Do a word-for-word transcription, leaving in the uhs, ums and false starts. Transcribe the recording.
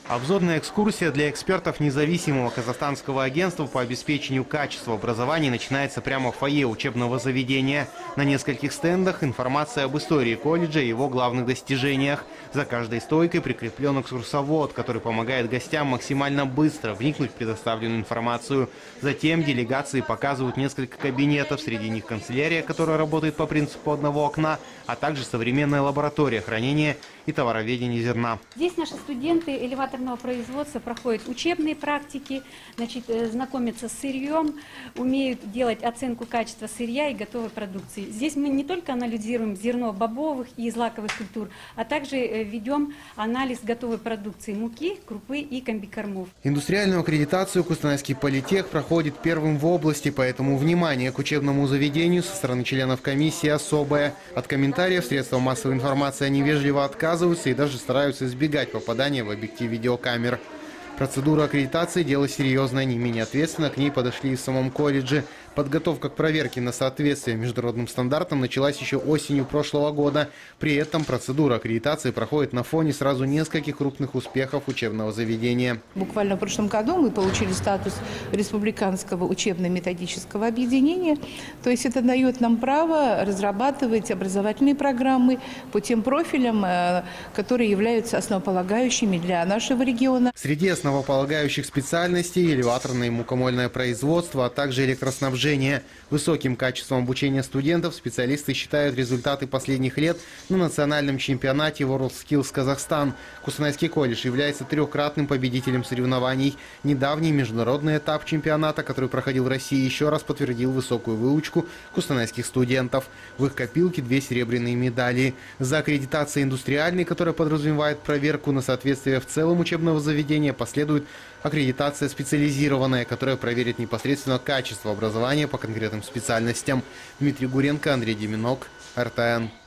Обзорная экскурсия для экспертов независимого казахстанского агентства по обеспечению качества образования начинается прямо в фойе учебного заведения. На нескольких стендах информация об истории колледжа и его главных достижениях. За каждой стойкой прикреплен экскурсовод, который помогает гостям максимально быстро вникнуть в предоставленную информацию. Затем делегации показывают несколько кабинетов, среди них канцелярия, которая работает по принципу одного окна, а также современная лаборатория хранения и товароведения зерна. Здесь наши студенты элеваторного производства проходят учебные практики, значит, знакомятся с сырьем, умеют делать оценку качества сырья и готовой продукции. Здесь мы не только анализируем зерно бобовых и злаковых культур, а также ведем анализ готовой продукции муки, крупы и комбикормов. Индустриальную аккредитацию Кустанайский политех проходит первым в области, поэтому внимание к учебному заведению со стороны членов комиссии особое. От комментариев средства массовой информации они вежливо отказываются и даже стараются избегать попадания в объектив видеокамер. Процедура аккредитации – дело серьезное, не менее ответственно к ней подошли и в самом колледже. Подготовка к проверке на соответствие международным стандартам началась еще осенью прошлого года. При этом процедура аккредитации проходит на фоне сразу нескольких крупных успехов учебного заведения. Буквально в прошлом году мы получили статус республиканского учебно-методического объединения. То есть это дает нам право разрабатывать образовательные программы по тем профилям, которые являются основополагающими для нашего региона. Среди основополагающих специальностей – элеваторное и мукомольное производство, а также электроснабжение. Высоким качеством обучения студентов специалисты считают результаты последних лет на национальном чемпионате WorldSkills Казахстан. Кустанайский колледж является трехкратным победителем соревнований. Недавний международный этап чемпионата, который проходил в России, еще раз подтвердил высокую выучку кустанайских студентов. В их копилке две серебряные медали. За аккредитацией индустриальной, которая подразумевает проверку на соответствие в целом учебного заведения, последует аккредитация специализированная, которая проверит непосредственно качество образования по конкретным специальностям. Дмитрий Гуренко, Андрей Деминок, эр тэ эн.